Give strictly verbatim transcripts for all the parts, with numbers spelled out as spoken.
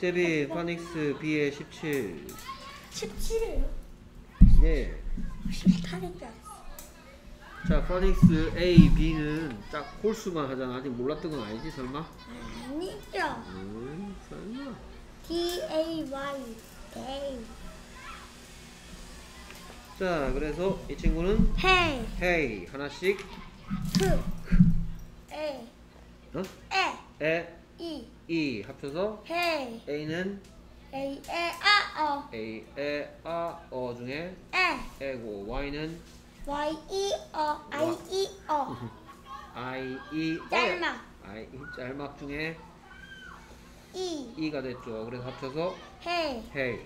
제비 파닉스 B의 십칠. 십칠이에요? 네. 십팔인 줄 알았어. 자, 파닉스 A, B는 딱 홀수만 하잖아. 아직 몰랐던 건 아니지, 설마? 아니죠. 음, 설마. D A Y day. 자, 그래서 이 친구는 Hey. hey 하나씩. K. A. 어? E. 에, E. E 합쳐서 Hey. A는 A. E. A. O. A, 에, 아, 어 중에 E. 에고 Y는 Y. E. O. I. E. O. I, E, 어. 짤막. I, E 짤막 중에 E. E가 됐죠. 그래서 합쳐서 Hey. hey.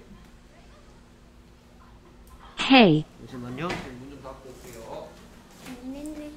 Hey. 잠시만요. 문 좀 닫고 올게요. 있는데.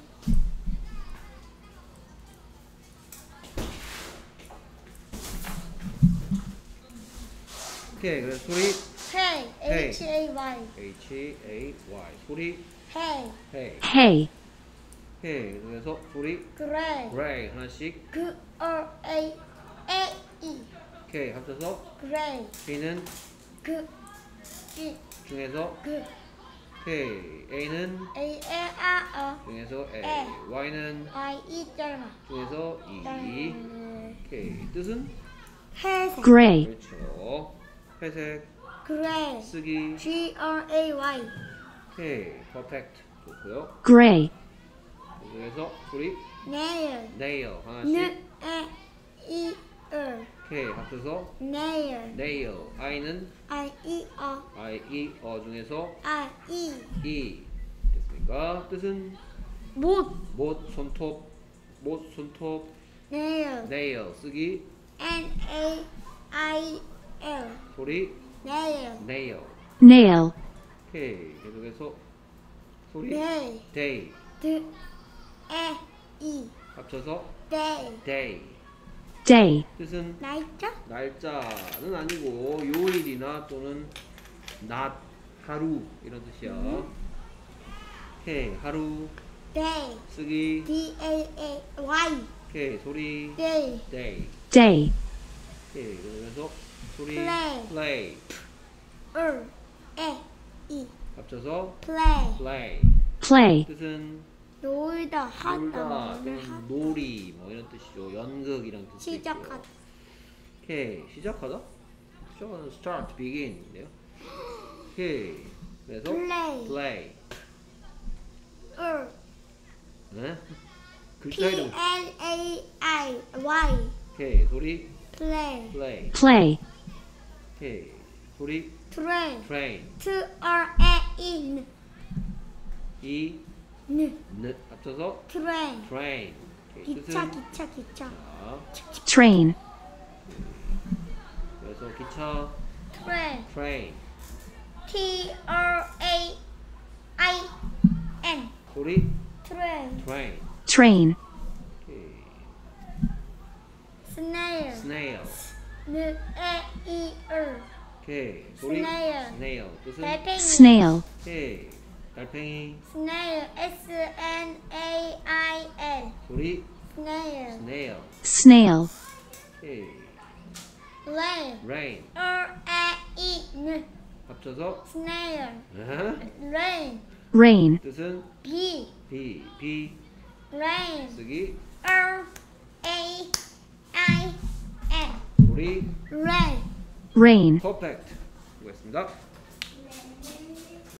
오케이. 그래서 소리 Hey. Hey. H. A. Y. H, A, Y. 소리 Hey. hey. Hey. hey. 그래서 소리 Gray. gray 하나씩. G. R. A. A. E. 오케이. 합쳐서 Gray. B는 G. G. 중에서 G. 오케이. A는 A. E. A. O. 중에서 A. 에. Y는 I. E. 짤막. 중에서 E. 짤막. 오케이. 뜻은 회색. Gray. 그렇죠. 회색 Gray. 쓰기. G. R. A. Y. 오케이. perfect. 좋고요. Gray. 그래서 소리 Nail. nail N. 하나씩. A. E. R. 오케이. 합쳐서 Nail. nail. I는 I. E. O. I, E, 어 중에서 I. E. E. 됐습니까? 뜻은 못. 못, 손톱. 못, 손톱. Nail. nail 쓰기. N. A. I. L. 소리 Nail. nail. Nail. 오케이. 계속해서 소리 Day. day. D. E. E. 합쳐서 Day. day. Day. 뜻은 날짜? 날짜는 아니고 요일이나 또는 낮, 하루 이런 뜻이야. 음. 오케이. 하루 Day. 쓰기. D. A. A. Y. 오케이. 소리 Day. day. Day. 오케이. 그러면서 소리 Play. play. R. E. E. 합쳐서 Play. play. Play. 뜻은 놀다 하다. 놀다 뭐를 또는 하다. 놀이 뭐 이런 뜻이죠. 연극이란 뜻이 시작하다. 있고요. 오케이. 시작하다? 시작하다. start, begin인데요. 오케이. 그래서 Play. play. R. 네? P. 글자 이름. L. A. I. Y. 오케이. 소리 Play. play. Play. 오케이. 소리 Train. train. T. R. A. E. N. 이, N. 느 합쳐서 Train. train. 오케이. 기차, 뜻은 기차, 기차. 자, Train. 그래서 기차 Train. train. T. R. A. I. N. 소리 Train. train. Train. 오케이. Snail. snail. N. A. E. R. 오케이. 소리 Snail. snail. 뜻은 달팽이. Snail. 오케이. 달팽이. Snail. S. N. A. I. L. 소리 Snail. snail. Snail. 오케이. Rain. rain. R. A. E. N. 합쳐서 Snail. 어? Rain. Rain. 뜻은 B. 비, 비 Rain. 쓰기. R. A. I. N. 소리 Rain. Rain. perfect. 수고했습니다.